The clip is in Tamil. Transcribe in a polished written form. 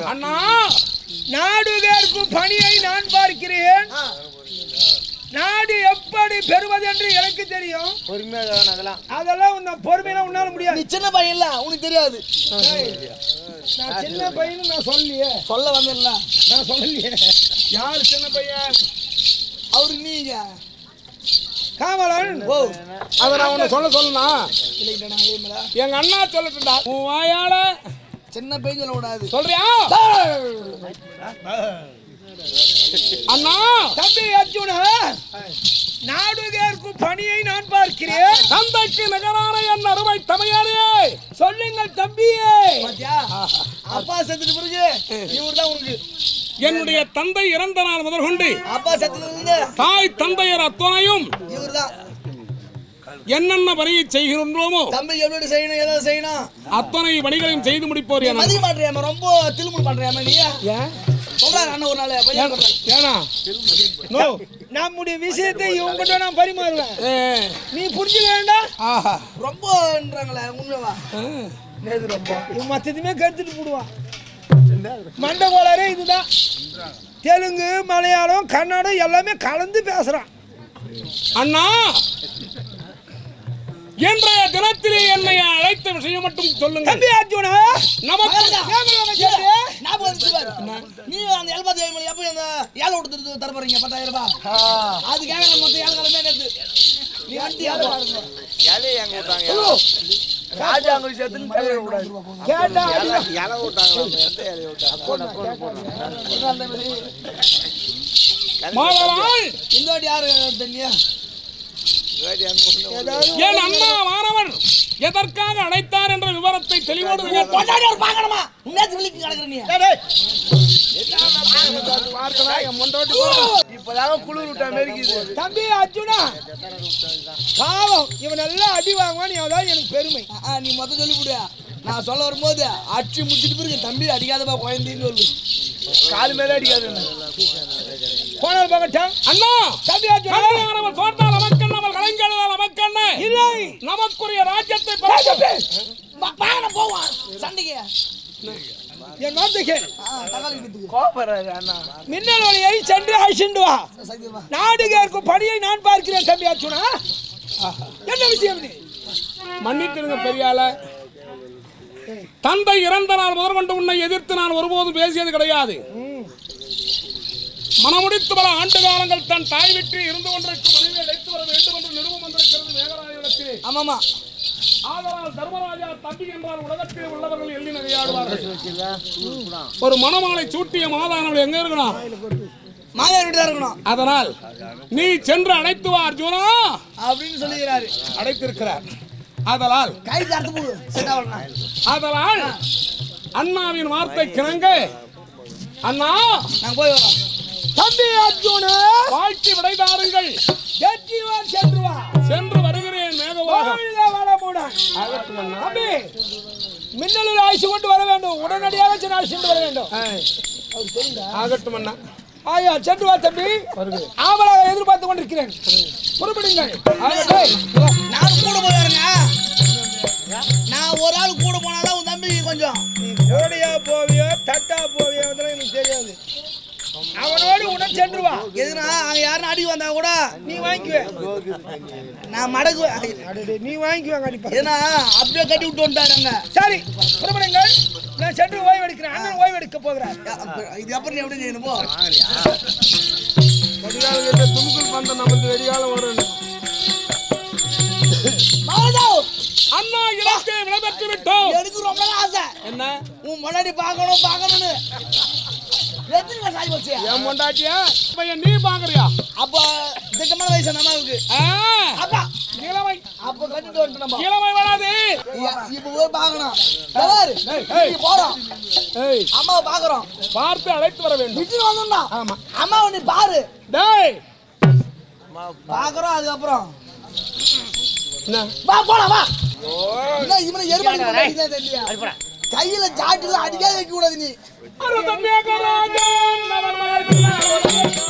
அண்ணா நாடு கேட்கும் பணியை நான் பார்க்கிறேன். நாடு எப்படி பெறுவது என்று எனக்கு தெரியும். அதெல்லாம் உன்ன பொறுமையில உன்னால முடியாது. நீ சின்ன பையன் இல்ல, உனக்கு தெரியாது. நான் சின்ன பையன் நான் சொல்லலையே. சொல்ல வந்தேன்ல, நான் சொல்லலையே. யார் சின்ன பையன்? அவரு நீங்க காமலன். அத நான் உன்னை சொல்லணும்னா எங்க அண்ணா சொல்லட்டும்டா. உன் வாயால சின்ன பையன் சொல்ல கூடாது. சொல்றியா? அண்ணா தம்பி அர்ஜுனா, நாடு கேட்கும் பணியை நான் பார்க்கிறேன். தந்தைக்கு நகரான என் அருமை தமையாரே, சொல்லுங்கள் தம்பியே. அப்பா செத்துட்டு பிறகு இவர்தான் உனக்கு. என்னுடைய தந்தை இறந்த நாள் முதல் கொண்டு அப்பா செத்துட்டு தாய் தந்தையர் அத்தனையும் இவர்தான் என்னென்ன பணியை செய்கிறோமோ தம்பி எப்படி செய்யணும், எதை செய்யணும் அத்தனை பணிகளையும் செய்து முடிப்போர். மதிய மாட்டேன், ரொம்ப திரும்ப பண்றேன். நீ சொல்றாரு அண்ணன் ஒரு நாள் ஏனா நம்முடைய விஷயத்தை இவங்கிட்ட நான் பரிமாறுவேன். நீ புரிஞ்சுக்க வேண்டாம். ரொம்பன்றாங்களே உண்மைவா? ரொம்ப இவன் மொத்தத்தையுமே கருத்துட்டு போடுவான். மண்ட கோளாரே இதுதான். தெலுங்கு மலையாளம் கன்னடம் எல்லாமே கலந்து பேசுறான். அண்ணா இன்றைய தினத்திலே என்னை அழைத்த விஷயம் மட்டும் சொல்லுங்க. தம்பி அர்ஜுனா, நமக்கு நீ அந்த 75 எப்ப அந்த ஏழை விட்டு தர போறீங்க 10,000 ரூபாய்? அது கேட்கற மொத்தம் ஏழை கிழமை நேத்து நீ வண்டி ஏழை எங்க விட்டாங்க? ராஜா அங்க சேர்த்து கேட்டா ஏழை விட்டாங்க. எந்த ஏழை விட்டாங்க? மாலவாள் இந்த வாட்டி யாரு தெரியா? என் அண்ணா மாணவன் எதற்காக அழைத்தார் என்ற விவரத்தை தெளிவோடு பார்க்கணுமா? தம்பி அர்ஜுனா, பாவம் இவன் எல்லாம் அடி வாங்குவான். எனக்கு பெருமை. நீ மொத்தம் சொல்லி விடு. நான் சொல்ல வரும்போது அடிச்சு முடிச்சிட்டு பிறகு தம்பி அடிக்காதப்பா குழந்தைன்னு சொல்லு. காலு மேல அடிக்காது. போனால் பார்க்கட்டும். அண்ணா தம்பி அர்ஜுனா, நம்ம தோட்டால் நமக்கண்ண நம்ம கலைஞர்கள் நமக்கண்ண இல்லை நமக்குரிய ராஜ்யத்தை பாகன போவான் சண்டைக்கு. என் வார்த்தைக்கு கோபப்படுறாரு அண்ணா. மின்னல் வழியை சென்று அழிச்சுண்டு வா. நாடு கேட்கும் பணியை நான் பார்க்கிறேன். தம்பி அர்ஜுனா, என்ன விஷயம்? மன்னிக்கிறங்க பெரியால. தந்தை இறந்த நாள் முதல் கொண்டு உன்னை எதிர்த்து நான் ஒருபோதும் பேசியது கிடையாது. மனமுடித்து பல ஆண்டு காலங்கள் தன் தாய் விட்டு இருந்து கொண்டிருக்கும் மனைவி அழைத்து வர வேண்டும் என்று நிறுவனம் வந்திருக்கிறது மேகராஜனிடத்திலே. ஆமாமா. ஆதலால் தர்மராஜா தம்பி என்றால் உலகத்தில் உள்ளவர்கள் எள்ளி நகையாடுவார்கள். ஒரு மணமாலை சூட்டிய மாதானவள் எங்க இருக்கணும்? மாதா வீட்டு தான் இருக்கணும். அதனால் நீ சென்று அழைத்து வா அர்ஜுனா அப்படின்னு சொல்லுகிறாரு. அழைத்திருக்கிறார். அதனால் அதனால் அண்ணாவின் வார்த்தை கிணங்க அண்ணா நான் போய் வரோம். தம்பி அர்ஜுனா, வாழ்க்கை விடைதாருங்கள். சென்று வா. சென்று வருகிறேன். தம்பி மின்னலில் ஆய்ச்சி கொண்டு வர வேண்டும். உடனடியாக ஆய்ச்சி கொண்டு வர வேண்டும். ஆகட்டும் அண்ணா. ஆயா சென்று வா தம்பி. ஆவலாக எதிர்பார்த்து கொண்டிருக்கிறேன். புறப்படுங்கள். நான் கூட போயிருங்க. நான் ஒரு ஆள் கூட போனாதான் உன் தம்பி கொஞ்சம். நீ கோடையா போவியோ தட்டா போவியோ எனக்கு தெரியாது. அவனோடு உடன் சென்று வா. எதுனா அங்க யாரும் அடி வந்தா கூட நீ வாங்கிக்குவே. நான் மடக்குவேன். நீ வாங்கிக்குவாங்க அடிப்பா. ஏன்னா அப்படியே கட்டி விட்டு வந்துட்டாங்க. சரி புறப்படுங்கள். நான் சென்று ஓய்வு எடுக்கிறேன். அண்ணன் ஓய்வு எடுக்க போகிறார். இது அப்புறம் நீ எப்படி செய்யணும் போ. வடிகால தும்குள் பந்த நமக்கு வெடிகாலம் வரும். அண்ணா இலக்கை விடைபெற்று விட்டோம். எனக்கு ரொம்ப ஆசை. என்ன உன் முன்னாடி பார்க்கணும்னு. என் பொண்டாட்டியா பையன் நீ பாக்குறியா? அப்ப திட்டமான வயசு நம்ம இருக்கு. அப்பா இளமை அப்ப கட்டிட்டு வந்து நம்ம இளமை வராது. இப்ப போய் பார்க்கணும். போறோம். அம்மாவை பாக்குறோம். பார்த்து அழைத்து வர வேண்டும். விட்டு வந்தோம்னா ஆமா அம்மாவை நீ பாரு. டேய் பாக்குறோம். அதுக்கப்புறம் என்ன வா போலாம் வா. இல்ல இவனை எருமாடி தெரியலையா? கையில ஜாட்டில அடிக்காத வைக்க கூடாது நீ.